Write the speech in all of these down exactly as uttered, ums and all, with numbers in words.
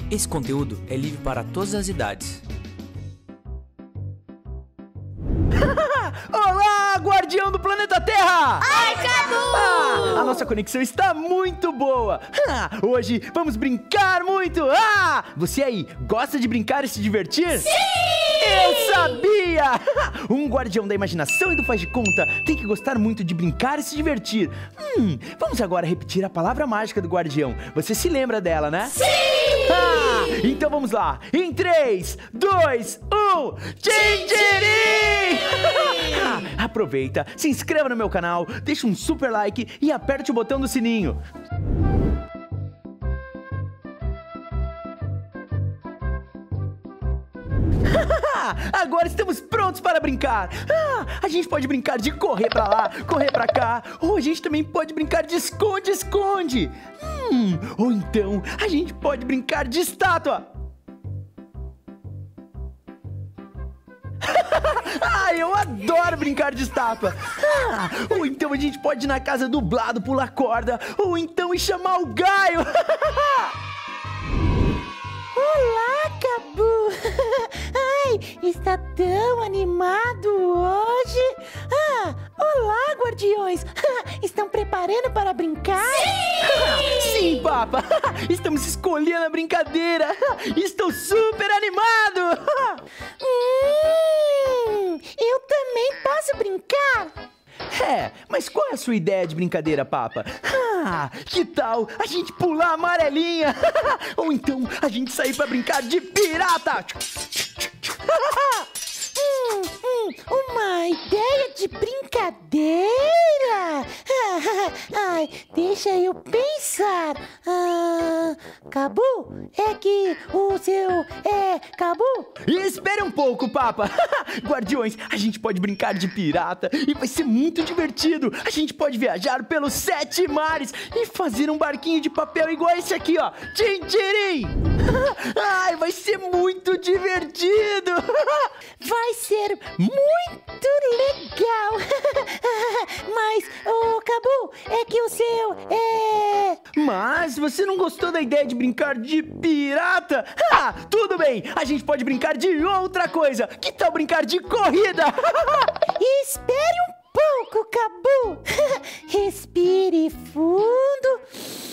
Esse conteúdo é livre para todas as idades. Olá, guardião do planeta Terra! Ai, Cadu! Ah, a nossa conexão está muito boa! Ah, hoje vamos brincar muito! Ah, você aí, gosta de brincar e se divertir? Sim! Eu sabia! Um guardião da imaginação e do faz de conta tem que gostar muito de brincar e se divertir. Hum, vamos agora repetir a palavra mágica do guardião. Você se lembra dela, né? Sim! Ah, então vamos lá! Em três, dois, um... Tchim-tchirim! Aproveita, se inscreva no meu canal, deixa um super like e aperte o botão do sininho. Agora estamos prontos para brincar. Ah, a gente pode brincar de correr pra lá, correr pra cá. Ou a gente também pode brincar de esconde-esconde. Hum, ou então a gente pode brincar de estátua. Ah, eu adoro brincar de estátua. Ah, ou então a gente pode ir na casa do Blado pular corda. Ou então ir chamar o Gaio. Olá, Cabu! Ai, está tão animado hoje! Ah, olá, guardiões! Estão preparando para brincar? Sim! Sim, Papa! Estamos escolhendo a brincadeira! Estou super animado! Hum, eu também posso brincar? É, mas qual é a sua ideia de brincadeira, Papa? Ah, que tal a gente pular a amarelinha? Ou então a gente sair pra brincar de pirata? hum, hum, uma ideia de brincadeira? Ai, deixa eu pensar. Ah, Cabu, é que o seu é Cabu? Espere um pouco, Papa. Guardiões, a gente pode brincar de pirata e vai ser muito divertido. A gente pode viajar pelos sete mares e fazer um barquinho de papel igual esse aqui, ó. Tchim-tchirim! Ai, vai ser muito divertido. Vai ser muito legal. Mas, ô Cabu, é que o seu é... Mas você não gostou da ideia de brincar de pirata? Ah, tudo bem, a gente pode brincar de outra coisa. Que tal brincar de corrida? Espere um pouco, Cabu. Respire fundo.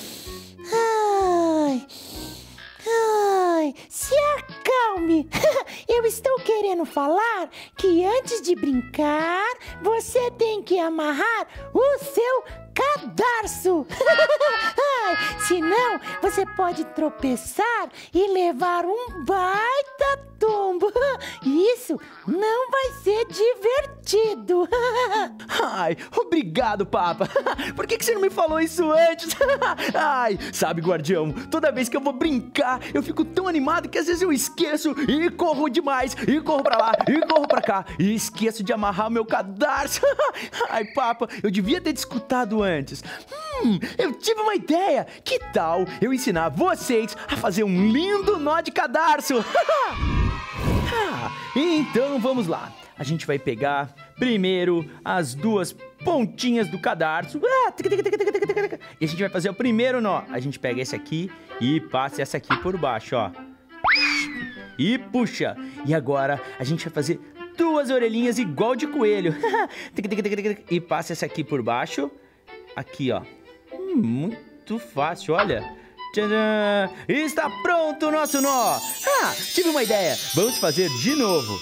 Ai... Ai, se acalme. Eu estou querendo falar que antes de brincar, você tem que amarrar o seu cadarço. Ai, senão, você pode tropeçar e levar um baita tombo. Isso não vai ser divertido. Ai, obrigado, Papa. Por que que você não me falou isso antes? Ai, sabe, guardião, toda vez que eu vou brincar, eu fico tão animado que às vezes eu esqueço e corro demais, e corro pra lá, e corro pra cá, e esqueço de amarrar o meu cadarço. Ai, Papa, eu devia ter te escutado antes. Hum, eu tive uma ideia. Que tal eu ensinar vocês a fazer um lindo nó de cadarço? Ah, então vamos lá. A gente vai pegar primeiro as duas pontinhas do cadarço. Ah, e a gente vai fazer o primeiro nó. A gente pega esse aqui e passa essa aqui por baixo, ó. E puxa. E agora a gente vai fazer duas orelhinhas igual de coelho. E passa essa aqui por baixo. Aqui, ó. Hum, muito fácil, olha. Tcharam! Está pronto o nosso nó! Ah, tive uma ideia! Vamos fazer de novo!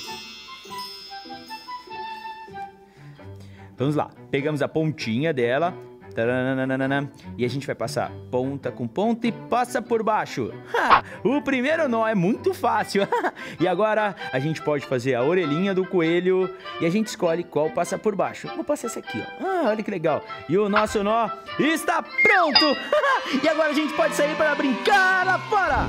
Vamos lá, pegamos a pontinha dela. Taranana, e a gente vai passar ponta com ponta e passa por baixo. Ha, o primeiro nó é muito fácil. E agora a gente pode fazer a orelhinha do coelho e a gente escolhe qual passa por baixo. Vou passar essa aqui, ó. Ah, olha que legal. E o nosso nó está pronto. E agora a gente pode sair para brincar lá fora.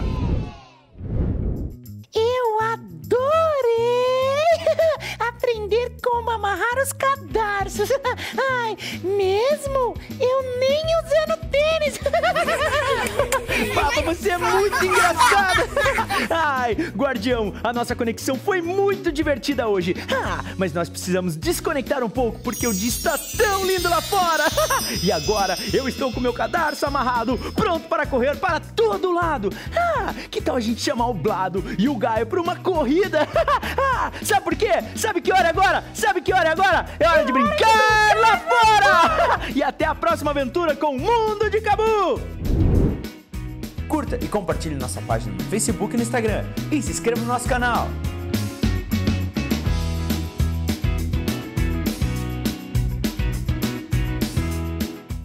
Eu adorei aprender como amarrar os cadarços. Ai, mesmo eu nem usando tênis. Papa, você é muito engraçado. Ai, Guardião, a nossa conexão foi muito divertida hoje. Ah, mas nós precisamos desconectar um pouco porque o dia está tão lindo lá fora. E agora eu estou com meu cadarço amarrado, pronto para correr para todo lado. Ah, que tal a gente chamar o Blado e o Gaio para uma corrida? Ah, sabe por quê? Sabe que hora é agora? Sabe que hora é agora? É hora de brincar lá fora! E até a próxima aventura com o Mundo de Cabu! Curta e compartilhe nossa página no Facebook e no Instagram. E se inscreva no nosso canal.